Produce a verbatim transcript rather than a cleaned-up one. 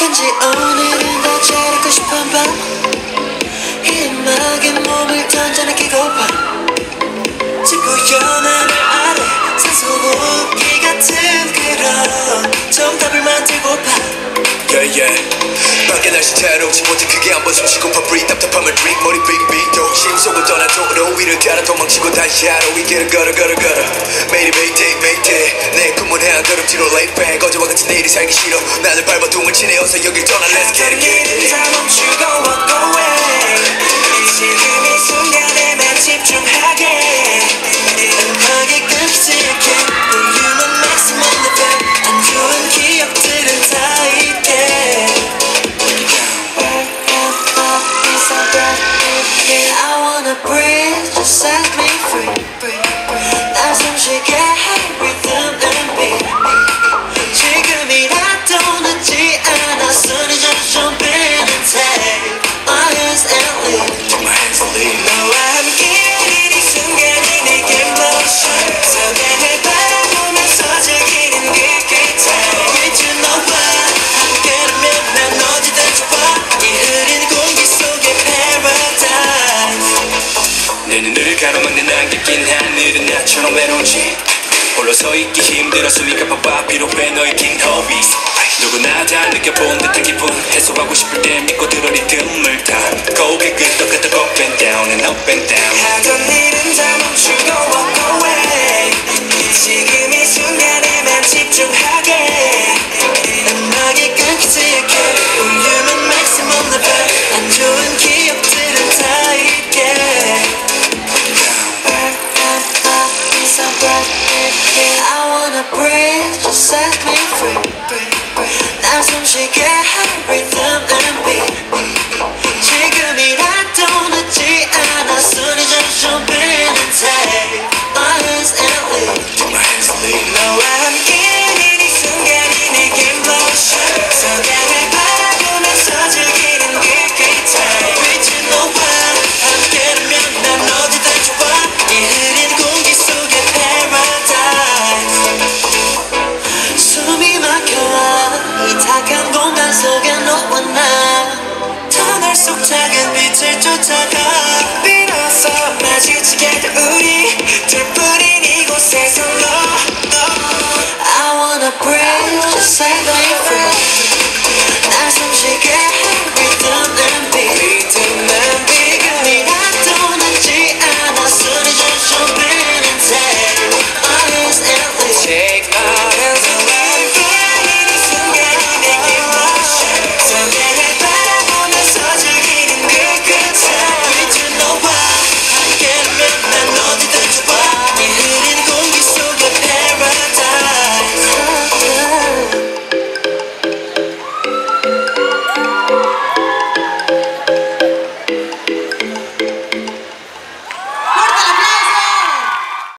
왠지 오늘은 더 잘하고 싶은 밤 이 음악에 몸을 던져 느끼고파 지구연 하늘 아래 산소 호흡기 같은 그런 정답을 만들고파 Yeah yeah 밖에 날씨 자유롭지 못해 크게 한번 숨쉬고파 breathe 답답함을 drink 머리 빙빙 도심 속을 떠나도록 위를 따라 도망치고 다시 하루 위길을 걸어 걸어 걸어 매일이 mayday mayday 내 꿈은 한 걸음지로 lay back 어제와 같은 내일이 살기 싫어 나를 밟아 동을 치네 어서 여길 떠나 let's get it get it 다 멈추고 walk away 지금 이 순간에만 집중하게 음악에 끊기지 않게 볼륨은 maximum level 안 좋은 기억들은 다 잊게 I wanna breathe, just set me free 날 숨쉬게 할 rhythm and beat 지금이라도 늦지 않아 손이 just jump in and take my hands and lead Take my hands and lead 너와 함께하는 이 순간이 내게 motion 서강을 바라보면서 즐기는 그 good time with you 너와 함께라면 난 어디든 좋아 이 흐린 공기 속의 paradise 내 눈을 가로막는 안개 낀 하늘은 나처럼 외로운지 홀로 서있기 힘들어 숨이 가빠봐 비록 왜 너의 긴 허비 누구나 다 느껴본 듯한 기분 해소하고 싶을 때 믿고 들어 리듬을 타 고개 끄덕끄덕 up and down and up and down 하던 일은 다 멈추고 walk away 지금 이 순간에만 집중하게 음악이 끊기지 않게 볼륨은 maximum level 안 좋은 기억들은 다 잊게 I wanna breathe, just set me free 날 숨쉬게 할 rhythm and beat 지금이라도 늦지 않아 손이 just jump in and take my hands and lead Take my hands and lead 너와 함께하는 이 순간이 내게 motion 서강을 바라보면서 즐기는 그 good time with you 너와 함께라면 난 어디든 좋아 이 흐린 공기 속의 paradise 숨이 막혀와 이 탁한 공간 속에 너와 나 터널 속 작은 빛을 쫓아가